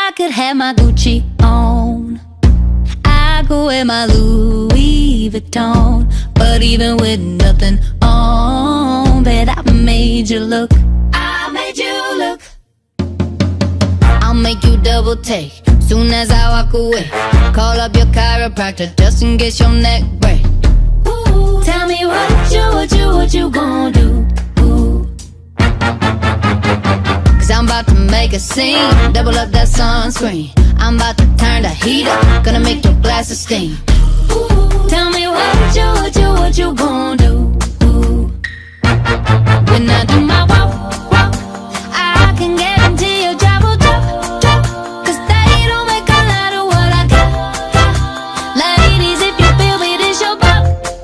I could have my Gucci on, I could wear my Louis Vuitton, but even with nothing on, bet I made you look. I made you look. I'll make you double take soon as I walk away. Call up your chiropractor just in case your neck break. Ooh, tell me what you gonna do? Ooh. Cause I'm about to make a scene, double up that sunscreen. I'm about to turn the heat up, gonna make your glasses steam. Ooh, tell me what you gonna do? Ooh. When I do my walk, I can guarantee your job will drop. Cause they don't make a lot of what I got. Ladies, if you feel me, this your pop.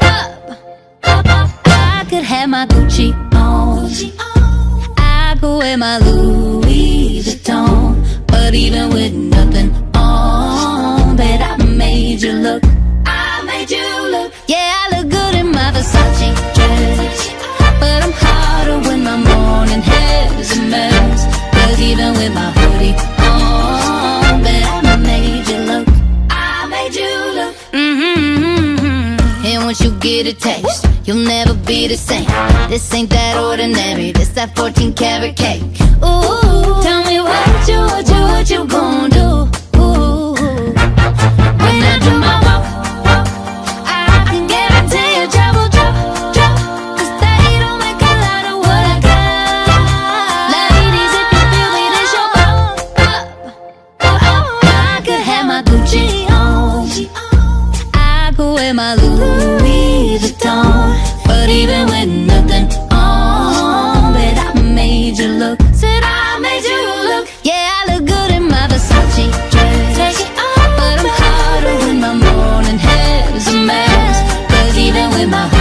I could have my Gucci on, I could wear my Louis Vuitton, but even with nothing on, bet I made you look. I made you look. Yeah, I look good in my Versace dress, but I'm hotter when my morning hair is a mess. Cause even with my hoodie on, bet I made you look. I made you look. And once you get a taste, you'll never be the same. This ain't that ordinary, this that 14 karat cake. Ooh, tell me what you gon' do? Ooh, when I do my walk, I can guarantee your job will drop. Cause they don't make a lot of what I got. Ladies, if you feel me, this your pop. I could have my Gucci on, I could wear my Louis Vuitton, but even with nothing on, bet I made you look. Said I made you look. Yeah, I look good in my Versace dress, take it off, but I'm hotter when my morning hair is a mess. Cause even with my